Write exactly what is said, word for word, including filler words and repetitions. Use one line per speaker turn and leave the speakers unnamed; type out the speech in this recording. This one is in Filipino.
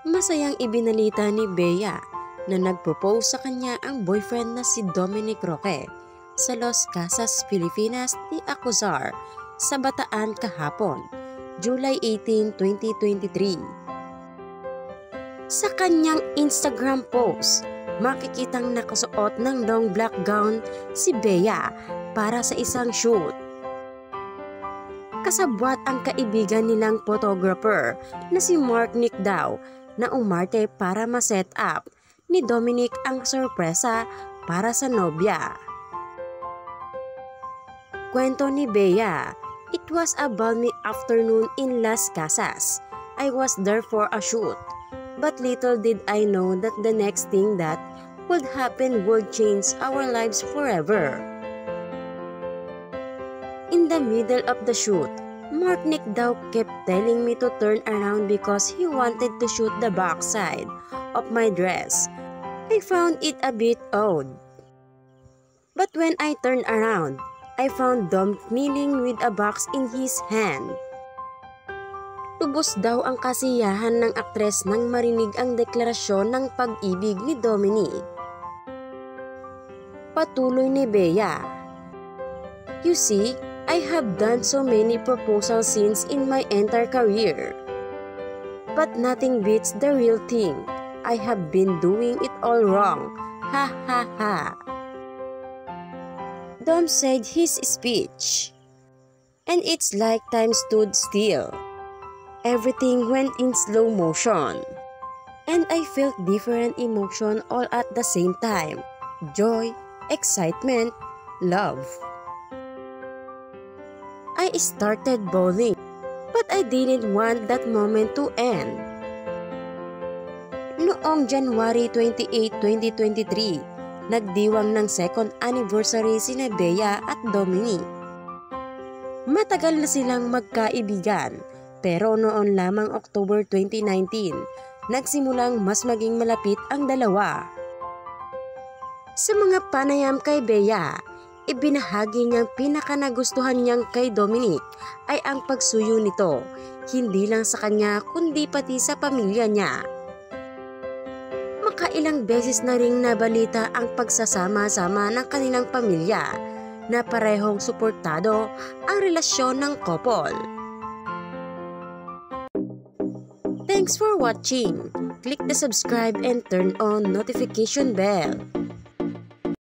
Masayang ibinalita ni Bea na nag-propose sa kanya ang boyfriend na si Dominic Roque sa Los Casas, Pilipinas ni Acuzar sa Bataan kahapon, July eighteen, twenty twenty-three. Sa kanyang Instagram post, makikitang nakasuot ng long black gown si Bea para sa isang shoot. Kasabwat ang kaibigan nilang photographer na si Mark Nick daw na umarte para ma-set up ni Dominic ang sorpresa para sa nobya. Kwento ni Bea, "It was a balmy afternoon in Las Casas. I was there for a shoot. But little did I know that the next thing that would happen would change our lives forever." In the middle of the shoot, Mark Nick daw kept telling me to turn around because he wanted to shoot the backside of my dress. I found it a bit odd. But when I turned around, I found Dom kneeling with a box in his hand. Lubos daw ang kasiyahan ng aktres nang marinig ang deklarasyon ng pag-ibig ni Dominic. Patuloy ni Bea, "You see, I have done so many proposal scenes in my entire career. But nothing beats the real thing. I have been doing it all wrong. Ha ha ha." Dom said his speech, and it's like time stood still. Everything went in slow motion, and I felt different emotion all at the same time. Joy, excitement, love. I started bawling, but I didn't want that moment to end. Noong January twenty-eighth, twenty twenty-three, nagdiwang ng second anniversary sina Bea at Dominic. Matagal na silang magkaibigan, pero noon lamang October twenty nineteen, nagsimulang mas maging malapit ang dalawa. Sa mga panayam kay Bea, ibinahagi niyang pinakanagustuhan niyang kay Dominic ay ang pagsuyo nito, hindi lang sa kanya kundi pati sa pamilya niya. Makailang beses na ring nabalita ang pagsasama-sama ng kanilang pamilya na parehong suportado ang relasyon ng couple. Thanks for watching. Click the subscribe and turn on notification bell.